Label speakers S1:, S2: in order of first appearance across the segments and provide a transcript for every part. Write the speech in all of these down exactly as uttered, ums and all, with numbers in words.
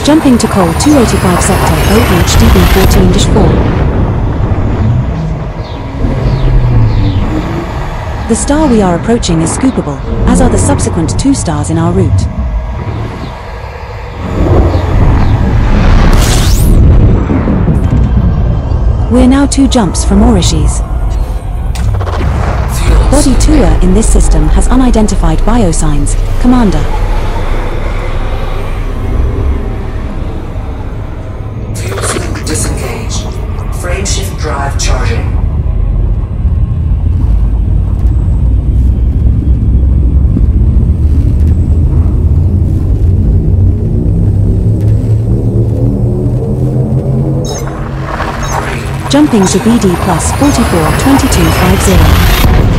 S1: Jumping to Col two eighty-five Sector O H D B fourteen dash four. The star we are approaching is scoopable, as are the subsequent two stars in our route. We're now two jumps from Orishis. Body tour in this system has unidentified biosigns, Commander.
S2: Fuel disengaged. Frameshift drive charging.
S1: Jumping to B D plus forty-four twenty-two fifty.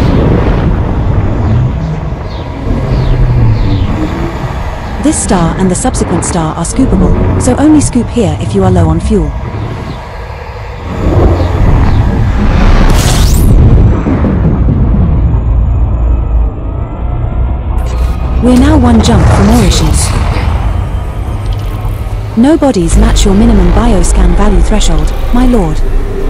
S1: This star and the subsequent star are scoopable, so only scoop here if you are low on fuel. We're now one jump from Orishis. No bodies match your minimum bioscan value threshold, my lord.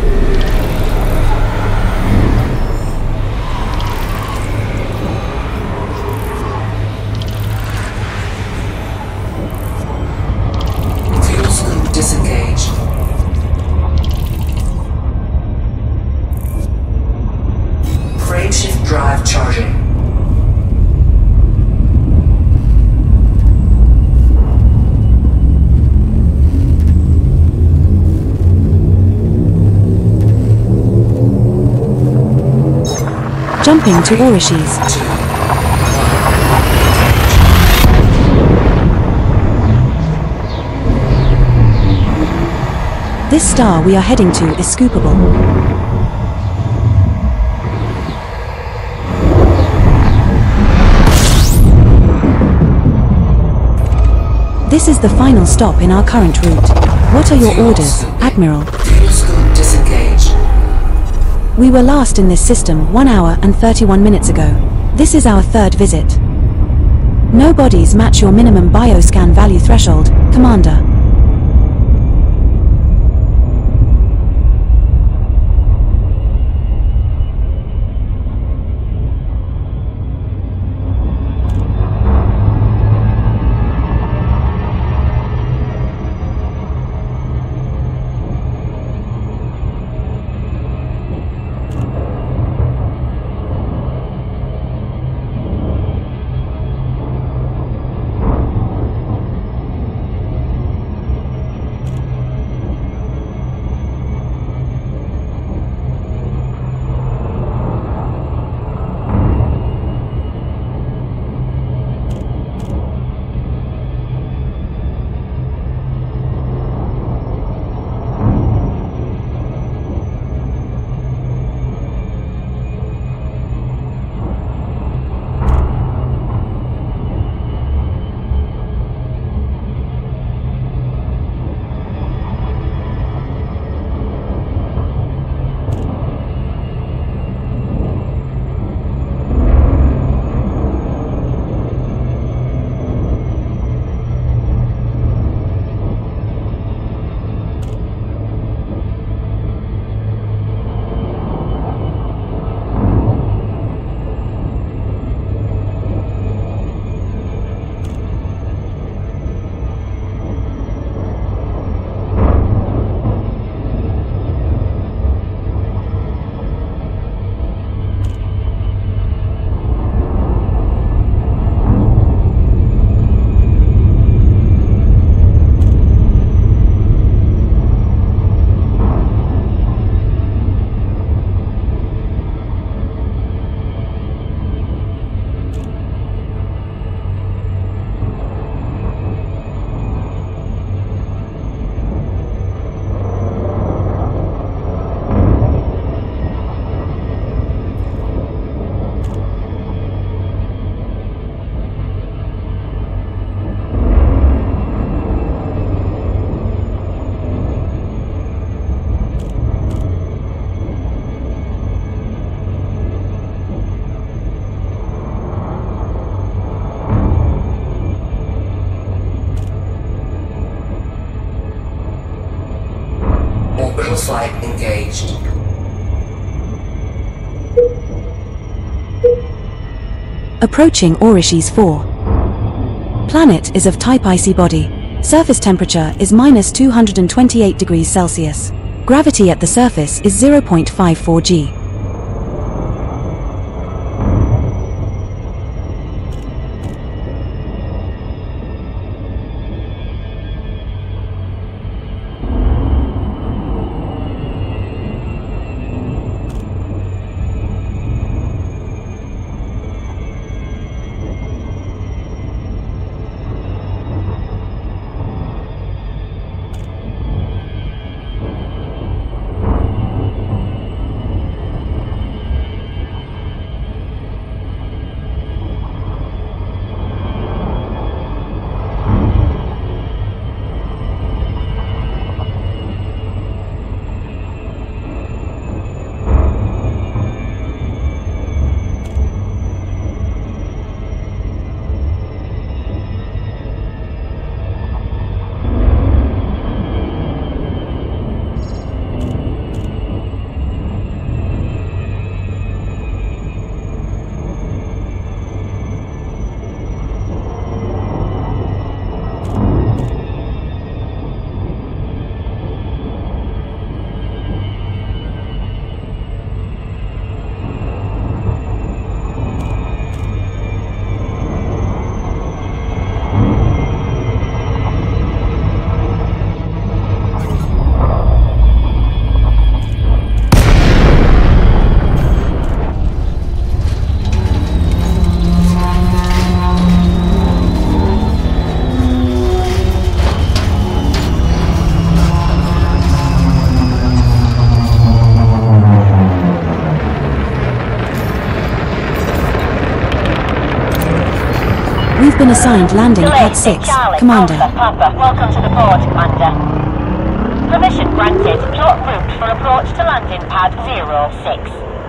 S2: Disengaged. Frameshift drive charging.
S1: Jumping to Orishis. This star we are heading to is scoopable. This is the final stop in our current route. What are your orders, Admiral?
S2: Fuel scoop disengaged.
S1: We were last in this system one hour and thirty-one minutes ago. This is our third visit. No bodies match your minimum bioscan value threshold, Commander.
S2: Force light engaged.
S1: Approaching Orishes four. Planet is of type icy body. Surface temperature is minus two hundred twenty-eight degrees Celsius. Gravity at the surface is zero point five four G. We've been assigned landing pad six, Commander.
S3: Alpha, Papa. Welcome to the board, Commander. Permission granted. Plot route for approach to landing pad zero six.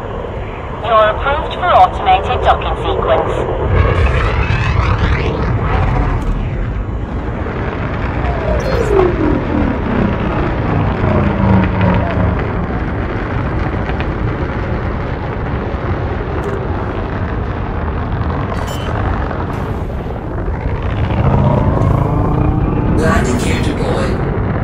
S3: You're approved for automated docking sequence.
S2: Landing gear deployed.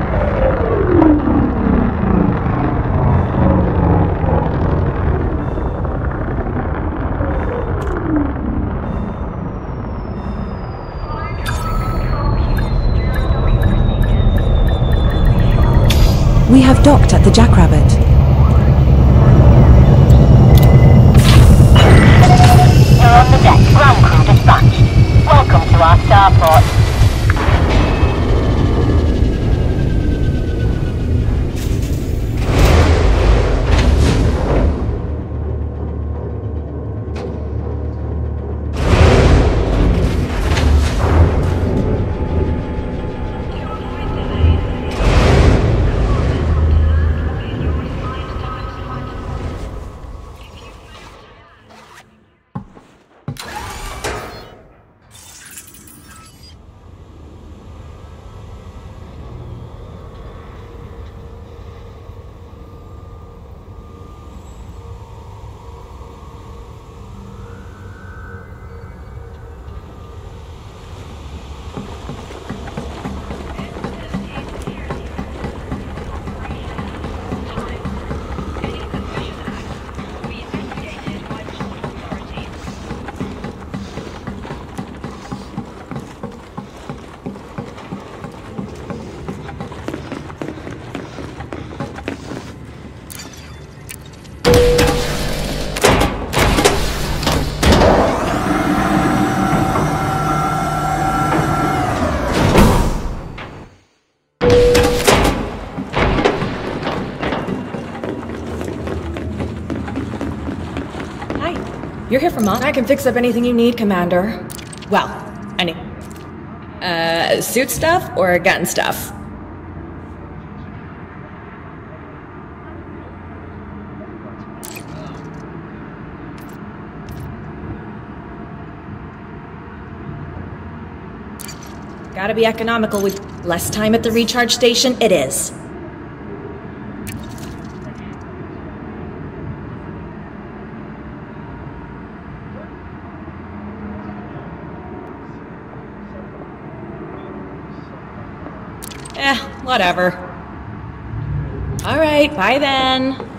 S1: We have docked at the Jackrabbit.
S3: You're on the deck. Ground crew dispatched. Welcome to our starport.
S4: You're here for Mont? I can fix up anything you need, Commander. Well, any... Uh, suit stuff or gun stuff? Gotta be economical with less time at the recharge station, it is. Eh, whatever. Alright, bye then.